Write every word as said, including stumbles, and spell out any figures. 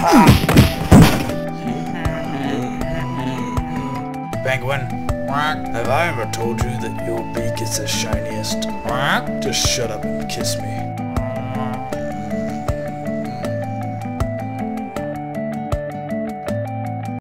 Penguin, have I ever told you that your beak is the shiniest? Just shut up and kiss me.